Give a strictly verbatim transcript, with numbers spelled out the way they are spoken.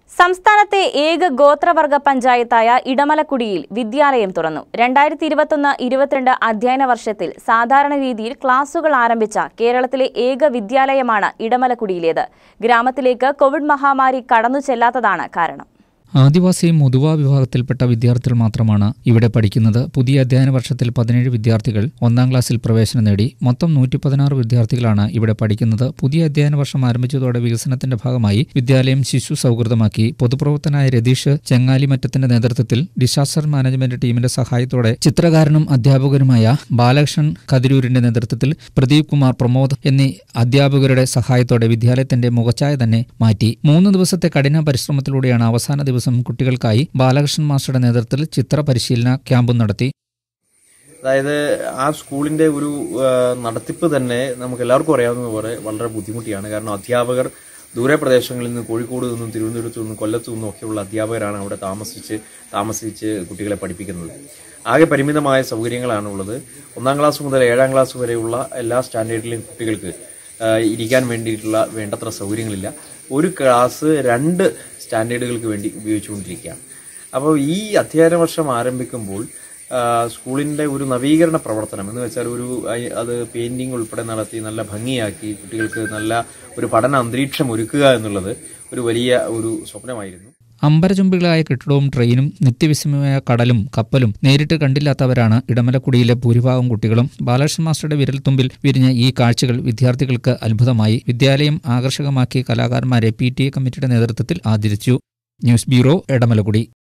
സംസ്ഥാനത്തെ ഏക ഗോത്രവർഗ പഞ്ചായത്തായ ഇടമലക്കുടിയിൽ വിദ്യാലയം തുറന്നു. രണ്ടായിരത്തി ഇരുപത്തൊന്ന് ഇരുപത്തിരണ്ട് അധ്യയന വർഷത്തിൽ സാധാരണ രീതിയിൽ ക്ലാസുകൾ ആരംഭിച്ച കേരളത്തിലെ ഏക വിദ്യാലയമാണ് ഇടമലക്കുടിയിലേത്. ഗ്രാമത്തിലേക്ക് കോവിഡ് മഹാമാരി കടന്നു ചെല്ലാത്തതാണ് കാരണം. ആദിവാസി മുതുവ വിഭാഗത്തിൽപ്പെട്ട വിദ്യാർത്ഥികൾ മാത്രമാണ് ഇവിടെ പഠിക്കുന്നത്. പുതിയ അധ്യയന വർഷത്തിൽ പതിനേഴ് വിദ്യാർത്ഥികൾ ഒന്നാം ക്ലാസ്സിൽ പ്രവേശനം നേടി. മൊത്തം നൂറ്റി പതിനാറ് വിദ്യാർത്ഥികളാണ് ഇവിടെ പഠിക്കുന്നത്. പുതിയ അധ്യയന വർഷം ആരംഭിച്ചതോടെ വികസനത്തിന്റെ ഭാഗമായി വിദ്യാലയം ശിശു സൗഹൃദമാക്കി. പൊതുപ്രവർത്തനായ രതീഷ് ചെങ്ങാലിമറ്റത്തിന്റെ നേതൃത്വത്തിൽ ഡിസാസ്റ്റർ മാനേജ്മെന്റ് ടീമിന്റെ സഹായത്തോടെ ചിത്രകാരനും അധ്യാപകരുമായ ബാലകൃഷ്ണൻ കതിരൂരിന്റെ നേതൃത്വത്തിൽ പ്രദീപ് കുമാർ, പ്രമോദ് എന്നീ അധ്യാപകരുടെ സഹായത്തോടെ വിദ്യാലയത്തിന്റെ മുഖച്ഛായ തന്നെ മാറ്റി. മൂന്ന് ദിവസത്തെ കഠിന പരിശ്രമത്തിലൂടെയാണ് അവസാന ദിവസം കുട്ടികൾക്കായി ബാലകൃഷ്ണൻ മാസ്റ്ററുടെ നേതൃത്വത്തിൽ ചിത്ര പരിശീലന ക്യാമ്പും നടത്തി. അതായത് ആ സ്കൂളിന്റെ ഒരു നടത്തിപ്പ് തന്നെ നമുക്ക് എല്ലാവർക്കും അറിയാവുന്ന പോലെ വളരെ ബുദ്ധിമുട്ടിയാണ്. കാരണം അധ്യാപകർ ദൂരെ പ്രദേശങ്ങളിൽ നിന്ന്, കോഴിക്കോട് നിന്നും തിരുവനന്തപുരത്തു നിന്നും കൊല്ലത്തു നിന്നും ഒക്കെയുള്ള അധ്യാപകരാണ് അവിടെ താമസിച്ച് താമസിച്ച് കുട്ടികളെ പഠിപ്പിക്കുന്നത്. ആകെ പരിമിതമായ സൗകര്യങ്ങളാണുള്ളത്. ഒന്നാം ക്ലാസ് മുതൽ ഏഴാം ക്ലാസ് വരെയുള്ള എല്ലാ സ്റ്റാൻഡേർഡിലെയും കുട്ടികൾക്ക് ഇരിക്കാൻ വേണ്ടിയിട്ടുള്ള വേണ്ടത്ര സൗകര്യങ്ങളില്ല. ഒരു ക്ലാസ് രണ്ട് സ്റ്റാൻഡേർഡുകൾക്ക് വേണ്ടി ഉപയോഗിച്ചുകൊണ്ടിരിക്കുകയാണ്. അപ്പോൾ ഈ അധ്യയന വർഷം ആരംഭിക്കുമ്പോൾ സ്കൂളിൻ്റെ ഒരു നവീകരണ പ്രവർത്തനം എന്ന് വെച്ചാൽ ഒരു അത് പെയിൻറ്റിങ് ഉൾപ്പെടെ നടത്തി നല്ല ഭംഗിയാക്കി കുട്ടികൾക്ക് നല്ല ഒരു പഠന അന്തരീക്ഷം ഒരുക്കുക എന്നുള്ളത് ഒരു വലിയ ഒരു സ്വപ്നമായിരുന്നു. അമ്പരചുംബികളായ കെട്ടിടവും ട്രെയിനും നിത്യവിസ്മയമായ കടലും കപ്പലും നേരിട്ട് കണ്ടില്ലാത്തവരാണ് ഇടമലക്കുടിയിലെ ഭൂരിഭാഗം കുട്ടികളും. ബാലകൃഷ്ണൻ മാസ്റ്ററുടെ വിരൽത്തുമ്പിൽ വിരിഞ്ഞ ഈ കാഴ്ചകൾ വിദ്യാർത്ഥികൾക്ക് അത്ഭുതമായി. വിദ്യാലയം ആകർഷകമാക്കി കലാകാരന്മാരെ പി ടി എ കമ്മിറ്റിയുടെ നേതൃത്വത്തിൽ ആദരിച്ചു. News bureau, Edamalakkudi.